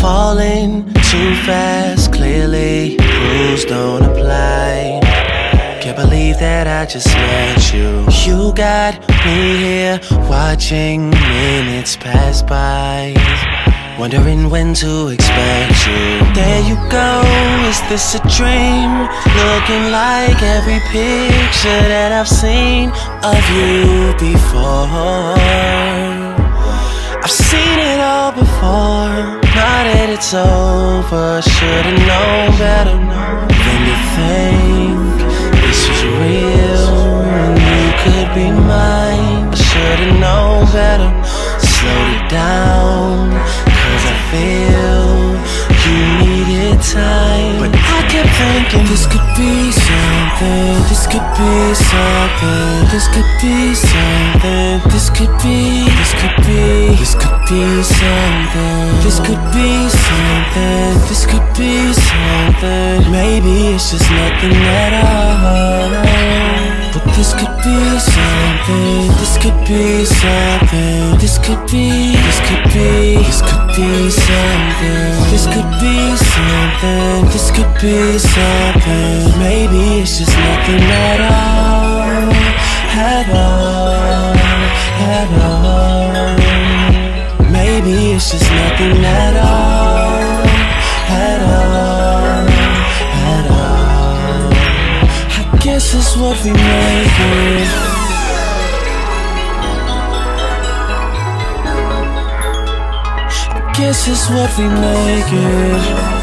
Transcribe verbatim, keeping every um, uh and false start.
falling too fast, clearly rules don't apply. Can't believe that I just met you. You got me here, watching minutes pass by, wondering when to expect you. There you go, is this a dream? Looking like every picture that I've seen of you before. I've seen it all before. Now that it's over, should've known better than to think this was real and you could be mine. I should've known better, slowed it down, cause I feel you needed time. But I kept thinking this could be something, this could be something, this could be something, this could be, this could be, this could be something, this could be something, this could be something. Maybe it's just nothing at all, but this could be something, this could be something, this could be, this could be, this could be something, this could be something, this could be something. Maybe it's just nothing at all, at all, at all. Maybe it's just nothing at all, at all, at all. I guess it's what we make it. I guess it's what we make it.